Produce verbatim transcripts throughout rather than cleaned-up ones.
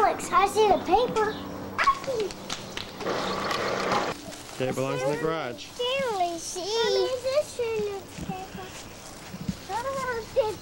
Alex, I see the paper. Okay, it belongs in the garage. Really see. Mommy, is this your newspaper? Oh, this.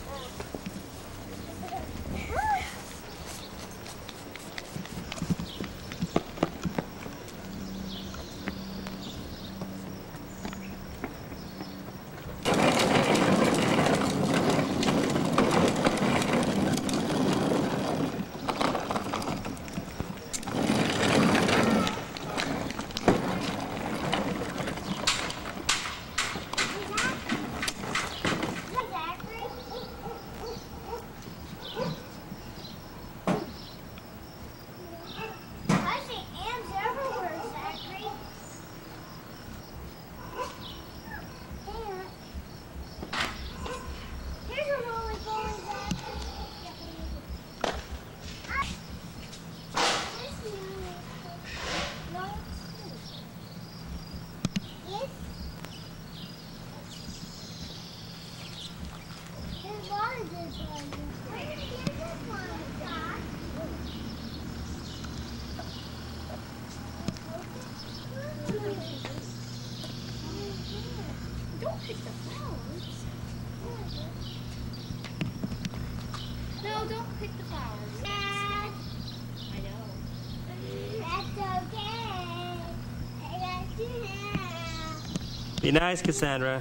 Don't pick the flowers. No, don't pick the flowers. Dad. I know. That's okay. I got you now. Be nice, Cassandra.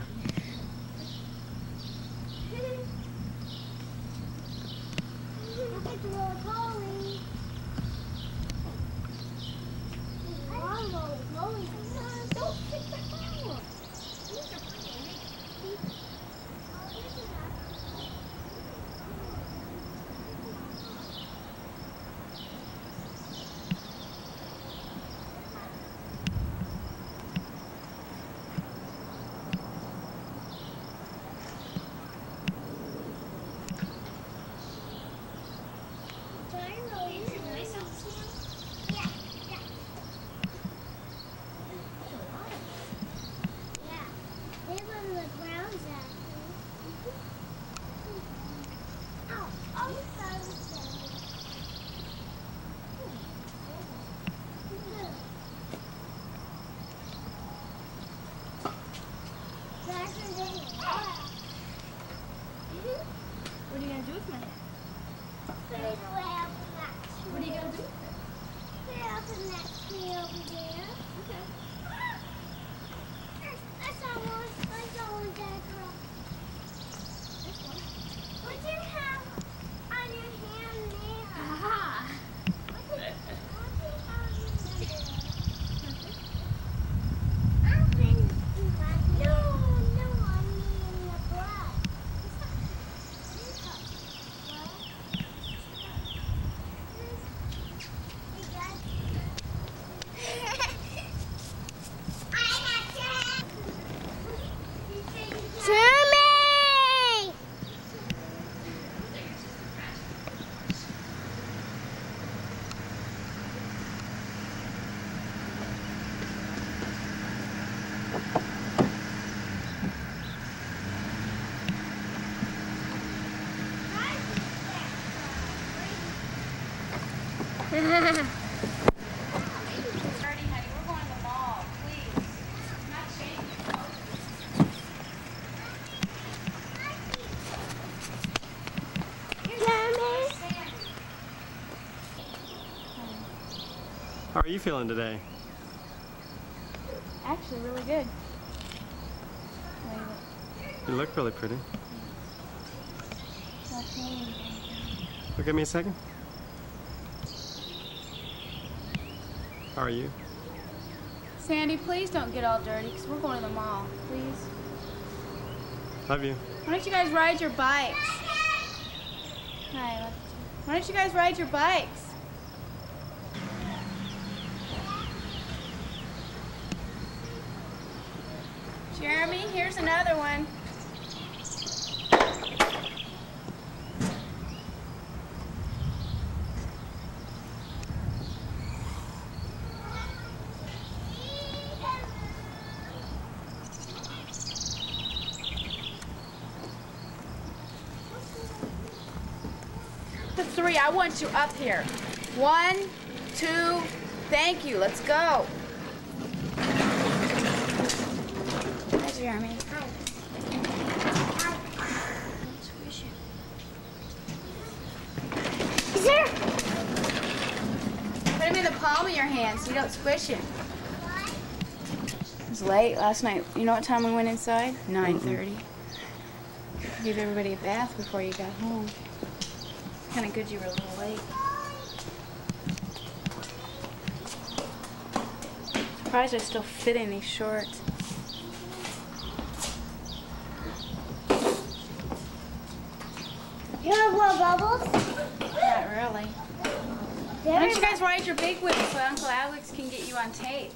What are you going to do with my hair? Put it away up in that tree. What are you going to do with it? Put it up in that tree over there. Okay. That's not one. That's not one, Dad, girl. This one? What do you have on your hand there? Aha! What do you have on your hand there? I've been in my... No, no, I mean in the blood. How are you feeling today? Actually, really good. You look really pretty. Look at me a second. How are you? Sandy, please don't get all dirty because we're going to the mall. Please. Love you. Why don't you guys ride your bikes? Hi. Why don't you guys ride your bikes? Jeremy, here's another one. The three, I want you up here. One, two, thank you. Let's go. Hi, Jeremy. Hi. Squish it. Is there? Put him in the palm of your hand so you don't squish him. What? It was late last night. You know what time we went inside? nine thirty. Gave everybody a bath before you got home. Kind of good you were a little late. Surprised I still fit in these shorts. You want to blow bubbles? Not really. Why don't you guys ride your big wheel so Uncle Alex can get you on tape?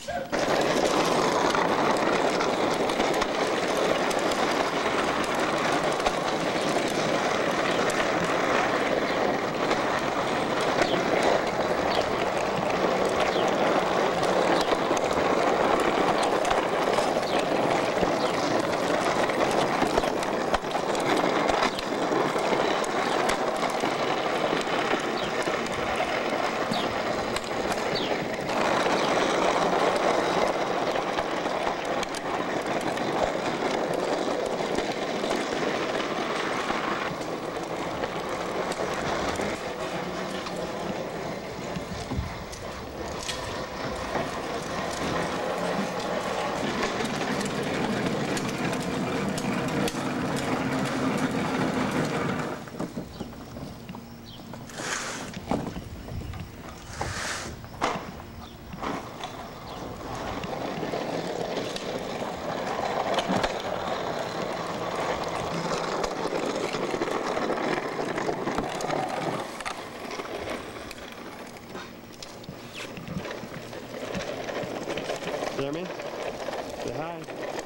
Jeremy, say hi.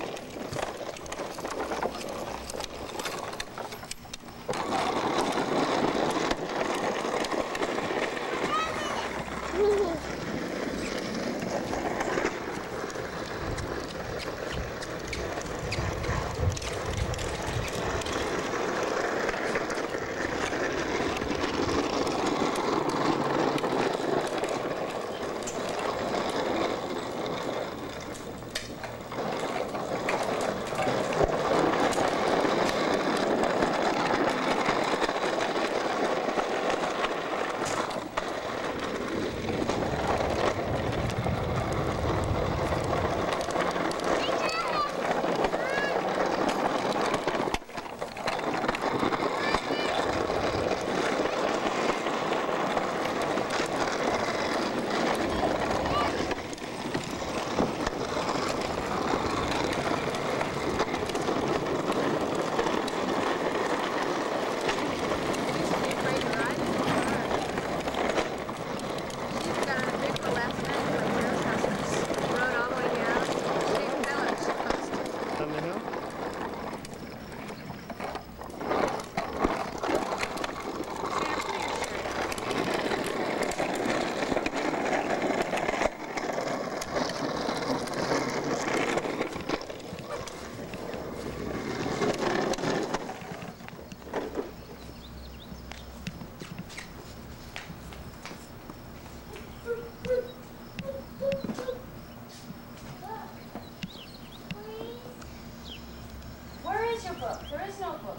There is no book.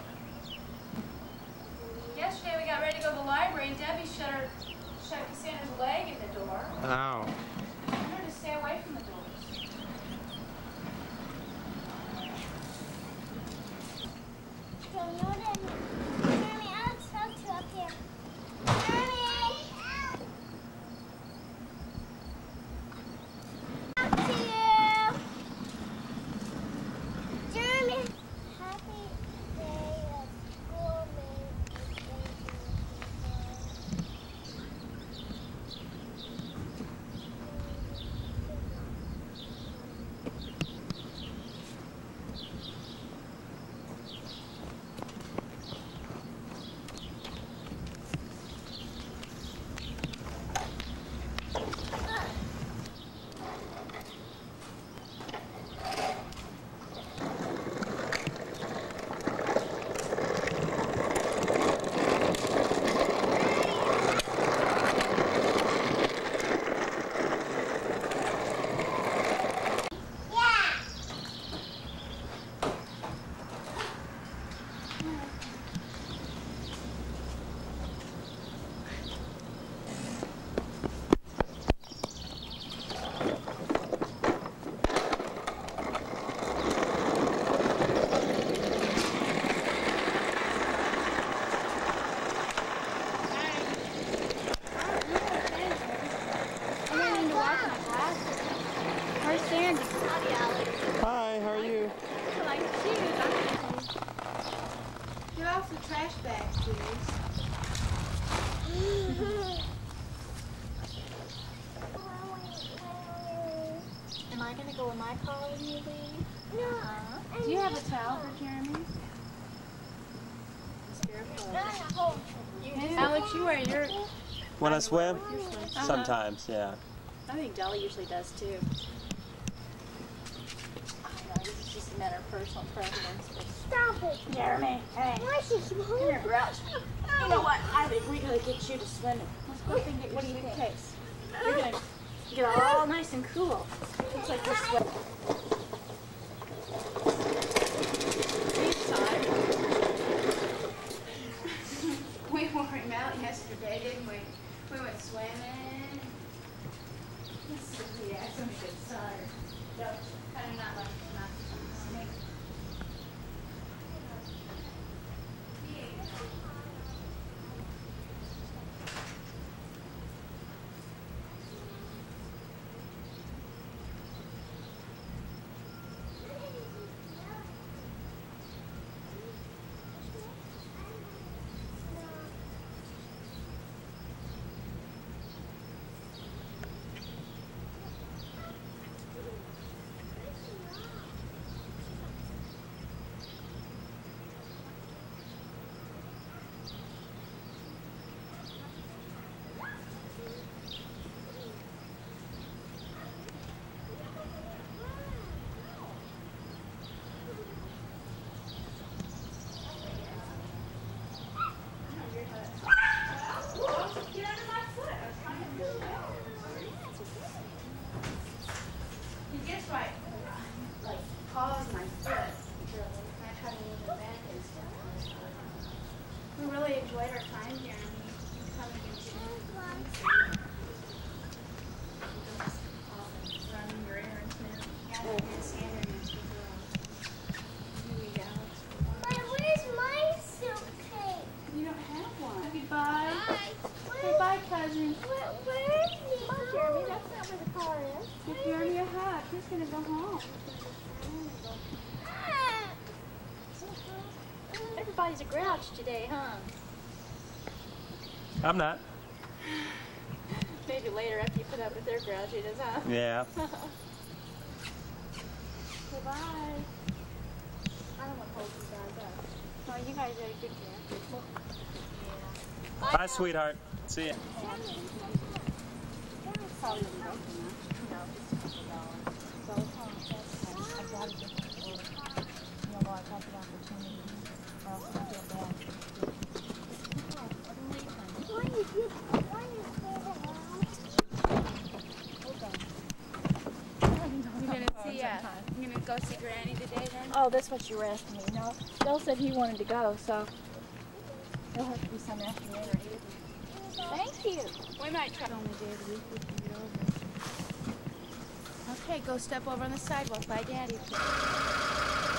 Yesterday we got ready to go to the library and Debbie shut her, shut Cassandra's leg in the door. Ow. I told her to stay away from the doors. Jeremy, Alex felt you up here. Jeremy! Up to you! Jeremy! Happy day of school, flashback, please. Am I gonna go in my car when you leave? No. Uh-huh. Do you have a towel for Jeremy? Alex, you wear your... When I swim? your swim. Sometimes, yeah. I think Dolly usually does too. I know, it's just a matter of personal preference. But Stop it. Jeremy, hey, Why is she smoking? come here, Grouch. You know what? I think we gotta get you to swimming. Let's go up and get your suitcase. You're gonna get all nice and cool. Looks like you're sweating. We wore him out yesterday, didn't we? We went swimming. Yeah, it's gonna be good cider. Kind of not like not snake. He gets right, like, paws my foot. I try to move it back and stuff. We really enjoyed our time here. Coming and running your errands now. Yeah, and standing next to girl. But where's my suitcase? You don't have one. Goodbye. Bye. Say bye, cousin. Where, where is he? Come on, Jeremy. That's not where the car is. Give Jeremy a hug. He's gonna go home. Ah. Everybody's a grouch today, huh? I'm not. Maybe later after you put up with their grouchiness, huh? Yeah. Goodbye. I don't want to hold you guys up. Well, you guys had a good camp. Yeah. Bye, sweetheart. See ya. Probably didn't go too much. No, just a couple dollars. So it's on I got to get the order. You know, while I talk about opportunity, or else I feel bad. Why is it? Why is You gonna see? Uh, you gonna go see Granny today then? Oh, that's what you were asking me. No, Bill said he wanted to go, so it'll have to be some afternoon or evening. Thank you. We might try only day of the week we can get over. Okay, go step over on the sidewalk by Daddy.